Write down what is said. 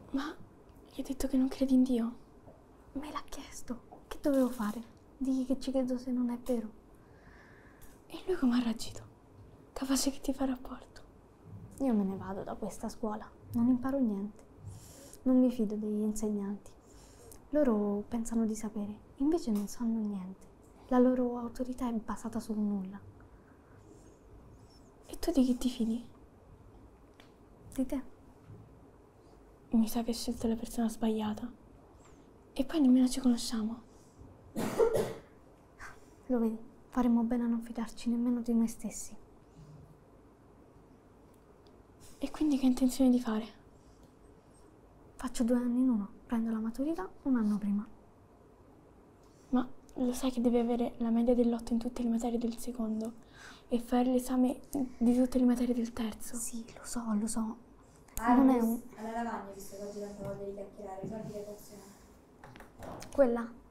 Ma gli hai detto che non credi in Dio? Me l'ha chiesto. Che dovevo fare? Digli che ci credo se non è vero. E lui come ha reagito? Capace che ti fa rapporto? Io me ne vado da questa scuola. Non imparo niente. Non mi fido degli insegnanti. Loro pensano di sapere, invece non sanno niente. La loro autorità è basata sul nulla. E tu di chi ti fidi? Di te? Mi sa che hai scelto la persona sbagliata. E poi nemmeno ci conosciamo. Lo vedi, faremmo bene a non fidarci nemmeno di noi stessi. E quindi che hai intenzione di fare? Faccio 2 anni in uno, prendo la maturità 1 anno prima. Ma lo sai che devi avere la media dell'8 in tutte le materie del secondo e fare l'esame di tutte le materie del terzo? Sì, lo so. Ah, non è un... Alla lavagna, visto che oggi tanta voglia di chiacchierare, soldi di equazione. Quella?